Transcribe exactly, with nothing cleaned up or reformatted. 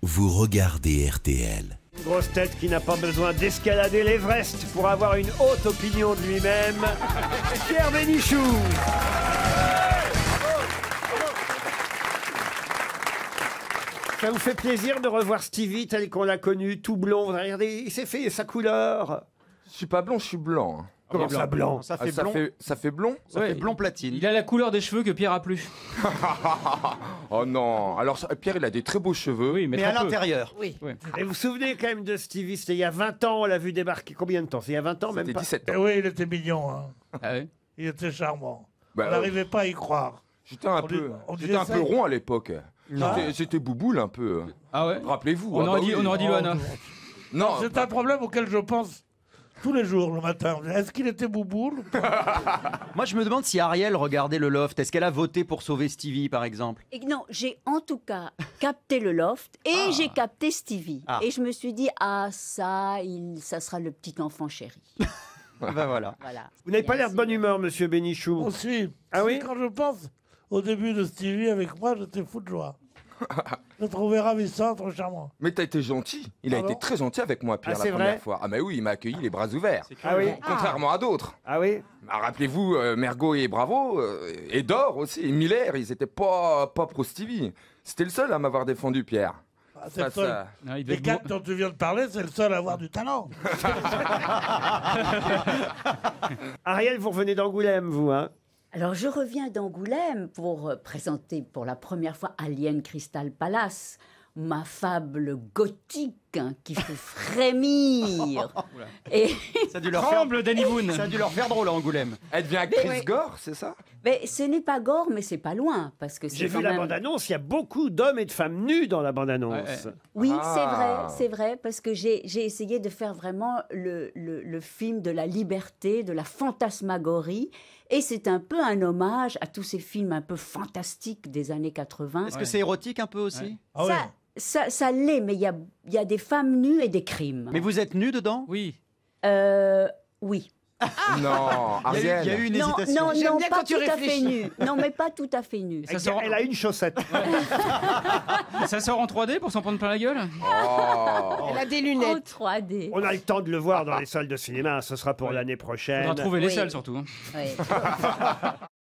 vous regardez R T L. Une grosse tête qui n'a pas besoin d'escalader l'Everest pour avoir une haute opinion de lui-même, Pierre Bénichou. Ça vous fait plaisir de revoir Stevie tel qu'on l'a connu, tout blond. Regardez, il s'est fait sa couleur. Je suis pas blond, je suis blanc. hein. Comment ça, blanc? Ça Ah, fait ça, blond. fait, ça fait blond Ça Ouais, fait blond platine. Il a la couleur des cheveux que Pierre a plus. Oh non. Alors ça- Pierre, il a des très beaux cheveux. Oui, mais, Mais très à peu. l'intérieur. Ouais. Et vous vous souvenez quand même de Stevie? C'était il y a vingt ans, on l'a vu débarquer. Combien de temps? C'est il y a vingt ans, même C'était pas? dix-sept Eh ans. oui, il était mignon. Hein. Ah ouais. Il était charmant. Bah, On n'arrivait pas à y croire. J'étais un On peu, dit- on j'étais disait un ça, peu il- rond à l'époque. J'étais- J'étais bouboule un peu. Ah ouais. Rappelez-vous. On ah aurait bah dit, oui. on aurait dit Loana. Non, C'est un problème auquel je pense tous les jours le matin. Est-ce qu'il était bouboule ou pas? Moi, je me demande si Ariel regardait le loft. Est-ce qu'elle a voté pour sauver Stevie, par exemple? Et non, j'ai en tout cas capté le loft et j'ai capté Stevie. Ah. Et je me suis dit, ah ça, il, ça sera le petit enfant chéri. Ben voilà. Voilà. Vous n'avez pas Bien l'air de bonne sûr. humeur, monsieur Bénichou. Aussi. Ah oui? Quand je pense au début de Stevie avec moi, j'étais fou de joie. Je le trouvais ravissant, trop charmant. mais t'as été gentil. Il a Ah été bon très gentil avec moi, Pierre, Ah, la c'est première vrai fois. Ah mais oui, il m'a accueilli les bras ouverts. Ah oui? Contrairement à d'autres. Ah oui? Bah, rappelez-vous, euh, Mergo et Bravo, euh, et Dor aussi, et Miller, ils étaient pas, pas pro Stevie. C'était le seul à m'avoir défendu, Pierre. Ah, c'est le Face seul. à- Ah, il devait Les être quatre beau- dont tu viens de parler, c'est le seul à avoir du talent. Ariel, vous revenez d'Angoulême, vous, hein? Alors je reviens d'Angoulême pour euh, présenter pour la première fois Alien Crystal Palace, ma fable gothique hein, qui fait frémir. Et Ça a dû leur faire, Tremble, Danny Boone. ça a dû leur faire drôle à Angoulême. Elle devient actrice ouais. gore, c'est ça? mais ce n'est pas gore, mais c'est pas loin parce que J'ai c'est quand vu la même. bande-annonce, il y a beaucoup d'hommes et de femmes nus dans la bande-annonce. Ouais, ouais. Oui, Ah. c'est vrai, c'est vrai, parce que j'ai j'ai essayé de faire vraiment le, le, le film de la liberté, de la fantasmagorie, et c'est un peu un hommage à tous ces films un peu fantastiques des années quatre-vingts. Est-ce Ouais. que c'est érotique un peu aussi? Ouais. Ah oui. Ça, ça, ça l'est, mais il y a, il y a des femmes nues et des crimes. Mais vous êtes nu dedans? Oui. Euh, oui. Non, Il y a eu- Ariel. il y a eu une Non, hésitation. non, J'aime non, bien pas quand tu tout à fait réfléchis. nue. Non, mais pas tout à fait nue. Ça Elle, sort, elle a une chaussette. ça sort en trois D pour s'en prendre plein la gueule. Oh. Elle a des En lunettes. trois D. On a le temps de le voir dans les salles de cinéma, ce sera pour Ouais. l'année On prochaine. va trouver les Oui. salles surtout. hein. Oui.